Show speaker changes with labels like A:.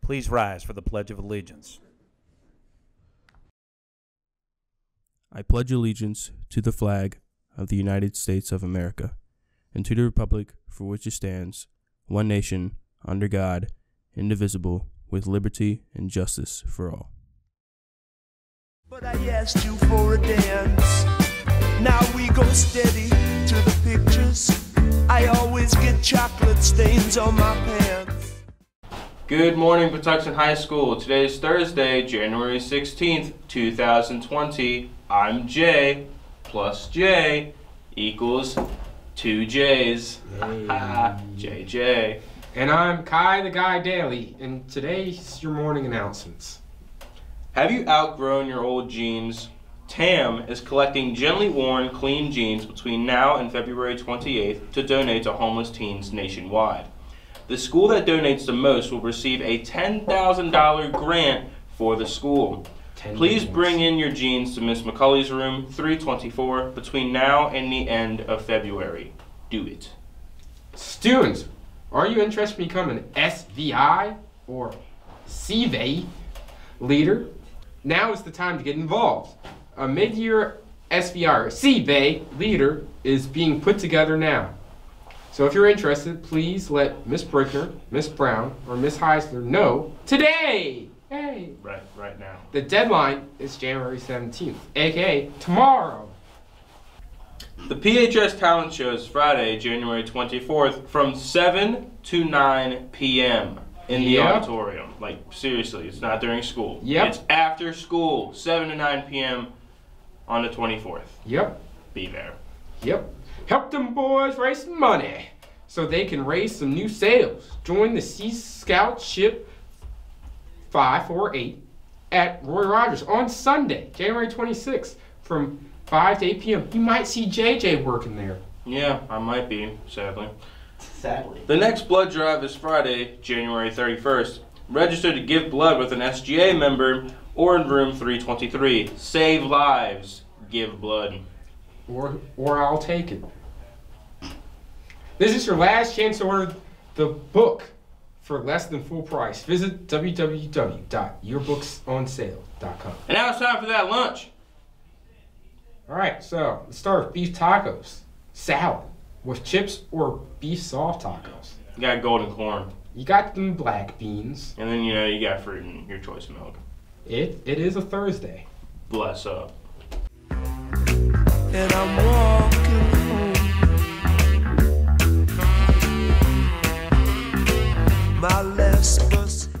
A: Please rise for the Pledge of Allegiance.
B: I pledge allegiance to the flag of the United States of America and to the republic for which it stands, one nation, under God, indivisible, with liberty and justice for all.
C: But I asked you for a dance. Now we go steady to the pictures. I always get chocolate stains on my pants.
D: Good morning, Patuxent High School. Today is Thursday, January 16th, 2020. I'm J plus J equals 2 J's. JJ.
E: And I'm Kai the Guy Daly, and today's your morning announcements.
D: Have you outgrown your old jeans? TAM is collecting gently worn, clean jeans between now and February 28th to donate to homeless teens nationwide. The school that donates the most will receive a $10,000 grant for the school. Please bring in your jeans to Miss McCulley's room, 324, between now and the end of February. Do it.
E: Students, are you interested in becoming an SVI or CVA leader? Now is the time to get involved. A mid-year SVI or CVA leader is being put together now. So if you're interested, please let Miss Brickner, Miss Brown, or Miss Heisler know today. Hey.
D: Right now.
E: The deadline is January 17th, aka tomorrow.
D: The PHS Talent Show is Friday, January 24th from 7 to 9 p.m. in the auditorium. Like, seriously, it's not during school.
E: Yep.
D: It's after school, 7 to 9 p.m. on the 24th.
E: Yep.
D: Be there.
E: Yep. Help them boys raise some money so they can raise some new sales. Join the Sea Scout Ship 548 at Roy Rogers on Sunday, January 26th from 5 to 8 p.m. You might see JJ working there.
D: Yeah, I might be, sadly. The next blood drive is Friday, January 31st. Register to give blood with an SGA member or in room 323. Save lives. Give blood.
E: Or I'll take it. This is your last chance to order the book for less than full price. Visit www.yourbooksonsale.com.
D: And now it's time for that lunch.
E: Alright, so let's start with beef tacos. Salad with chips or beef soft tacos.
D: You got golden corn.
E: You got them black beans.
D: And then, you got fruit and your choice of milk.
E: It is a Thursday.
D: Bless up.
C: And I'm walking home. My last bus